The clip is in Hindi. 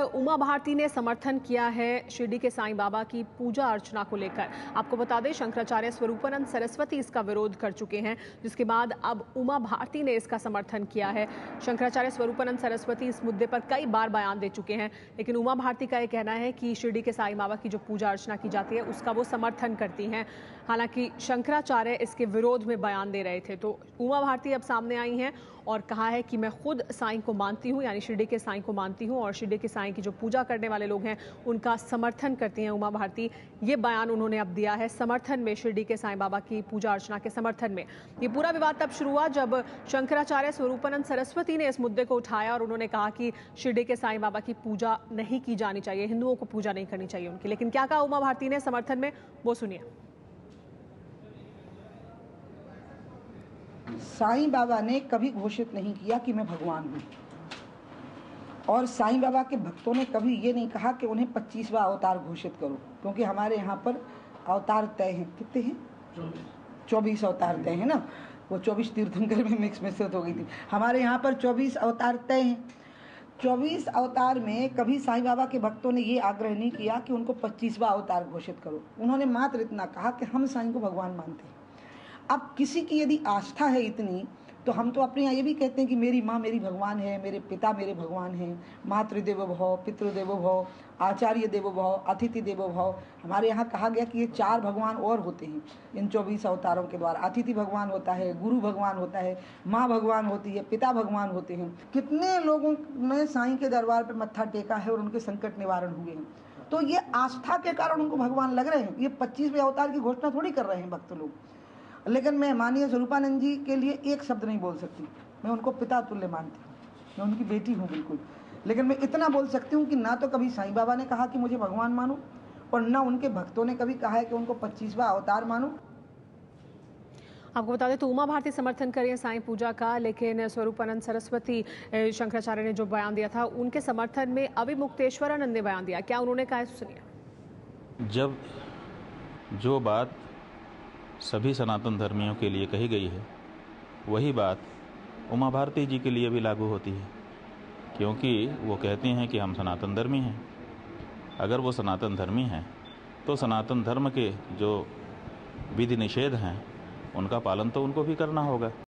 उमा भारती ने समर्थन किया है शिरडी के साईं बाबा की पूजा अर्चना को लेकर। आपको बता दें, शंकराचार्य स्वरूपानंद सरस्वती इसका विरोध कर चुके हैं, जिसके बाद अब उमा भारती ने इसका समर्थन किया है। शंकराचार्य स्वरूपानंद सरस्वती इस मुद्दे पर कई बार बयान दे चुके हैं, लेकिन उमा भारती का यह कहना है कि शिरडी के साईं बाबा की जो पूजा अर्चना की जाती है उसका वो समर्थन करती हैं। हालांकि शंकराचार्य इसके विरोध में बयान दे रहे थे, तो उमा भारती अब सामने आई हैं और कहा है कि मैं खुद साईं को मानती हूँ, यानी शिरडी के साईं को मानती हूँ और शिरडी के साईं की जो पूजा करने वाले लोग हैं उनका समर्थन करती हैं उमा भारती। ये बयान उन्होंने अब दिया है समर्थन में, शिरडी के साईं बाबा की पूजा अर्चना के समर्थन में। ये पूरा विवाद तब शुरू हुआ जब शंकराचार्य स्वरूपानंद सरस्वती ने इस मुद्दे को उठाया और उन्होंने कहा कि शिरडी के साईं बाबा की पूजा नहीं की जानी चाहिए, हिंदुओं को पूजा नहीं करनी चाहिए उनकी। लेकिन क्या कहा उमा भारती ने समर्थन में, वो सुनिए। साईं बाबा ने कभी घोषित नहीं किया कि मैं भगवान हूँ, और साईं बाबा के भक्तों ने कभी ये नहीं कहा कि उन्हें 25वां अवतार घोषित करो, क्योंकि हमारे यहाँ पर अवतार तय हैं। कितने हैं? 24 अवतार तय है ना। वो 24 तीर्थंकर में मिश्रित हो गई थी। हमारे यहाँ पर 24 अवतार तय हैं। 24 अवतार में कभी साईं बाबा के भक्तों ने ये आग्रह नहीं किया कि उनको 25वां अवतार घोषित करो। उन्होंने मात्र इतना कहा कि हम साईं को भगवान मानते हैं। अब किसी की यदि आस्था है इतनी, तो हम तो अपने यहाँ ये भी कहते हैं कि मेरी माँ मेरी भगवान है, मेरे पिता मेरे भगवान हैं, मातृदेवो भव, पितृदेवो भव, आचार्य देवो भव, अतिथि देवो भव। हमारे यहाँ कहा गया कि ये 4 भगवान और होते हैं इन 24 अवतारों के द्वारा। अतिथि भगवान होता है, गुरु भगवान होता है, माँ भगवान होती है, पिता भगवान होते हैं। कितने लोगों ने साईं के दरबार पर मत्था टेका है और उनके संकट निवारण हुए हैं। तो ये आस्था के कारण उनको भगवान लग रहे हैं। ये 25वें अवतार की घोषणा थोड़ी कर रहे हैं भक्त लोग। लेकिन मैं माननीय स्वरूपानंद जी के लिए एक शब्द नहीं बोल सकती। मैं उनको पिता तुल्य मानती हूँ, मैं उनकी बेटी हूँ बिल्कुल। लेकिन मैं इतना बोल सकती हूँ कि ना तो कभी साईं बाबा ने कहा कि मुझे भगवान मानो, और ना उनके भक्तों ने कभी कहा है कि उनको 25वां अवतार मानो। आपको बता दें तो उमा भारती समर्थन कर रही है साईं पूजा का, लेकिन स्वरूपानंद सरस्वती शंकराचार्य ने जो बयान दिया था उनके समर्थन में अभी मुक्तेश्वरानंद ने बयान दिया। क्या उन्होंने कहा है सुनिए। जब जो बात सभी सनातन धर्मियों के लिए कही गई है, वही बात उमा भारती जी के लिए भी लागू होती है, क्योंकि वो कहती हैं कि हम सनातन धर्मी हैं। अगर वो सनातन धर्मी हैं तो सनातन धर्म के जो विधि निषेध हैं उनका पालन तो उनको भी करना होगा।